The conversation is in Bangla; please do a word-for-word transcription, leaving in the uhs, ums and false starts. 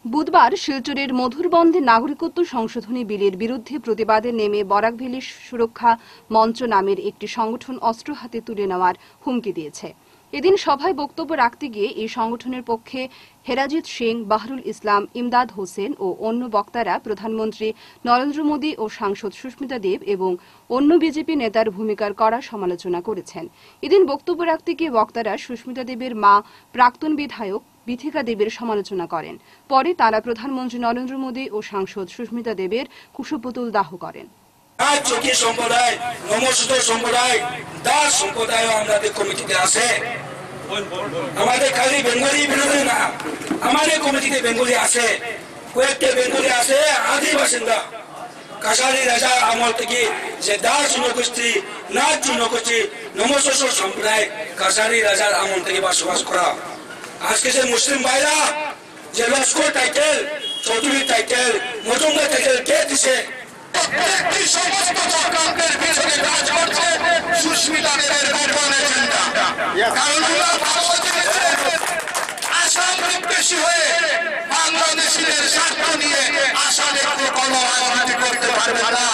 বুধবার শিলচরের মধুরবন্দে নাগরিকত্ব সংশোধনী বিলের বিরুদ্ধে প্রতিবাদে নেমে বরাকভ্যালি সুরক্ষা মঞ্চ নামের একটি সংগঠন অস্ত্র হাতে তুলে নেওয়ার হুমকি দিয়েছে। এদিন সভায় বক্তব্য রাখতে গিয়ে এই সংগঠনের পক্ষে হেরাজিৎ সিং, বাহরুল ইসলাম, ইমদাদ হোসেন ও অন্য বক্তারা প্রধানমন্ত্রী নরেন্দ্র মোদী ও সাংসদ সুস্মিতা দেব এবং অন্য বিজেপি নেতার ভূমিকার কড়া সমালোচনা করেছেন। এদিন বক্তব্য রাখতে গিয়ে বক্তারা সুস্মিতা দেবের মা প্রাক্তন বিধায়ক বিথিকা দেবের সমালোচনা করেন। পরে তারা প্রধানমন্ত্রী নরেন্দ্র মোদী ও সাংসদ সুস্মিতা দেবের কুশপুতুল দাহ করেন। চকি সম্প্রদায়, নমস্কার সম্প্রদায়, দাস সম্প্রদায় আমাদের কমিটিতে আছে। আমাদের খালি বেঙ্গলি বিরোধী না, আমাদের কমিটিতে বেঙ্গলি আছে, কয়েকটা বেঙ্গলি আছে আদি বাসিন্দা। কাছারি রাজার আমল থেকে যে দাস জনগোষ্ঠী, নাথ জনগোষ্ঠী, নমস্কার সম্প্রদায় কাছারি রাজার আমল থেকে বসবাস করা। আজকে যে মুসলিম ভাইরা যে Laskar title, Chowdhury title, Majumdar title কে দিছে? সমস্ত চক্রান্তের পিছনে কাজ করছে সুস্মিতা দেবের গোপন এজেন্ডা। কারণ আসাম বিদ্বেষী হয়ে বাংলাদেশিদের স্বার্থ নিয়ে আসামে কোনো রাজনীতি করতে পারবে না।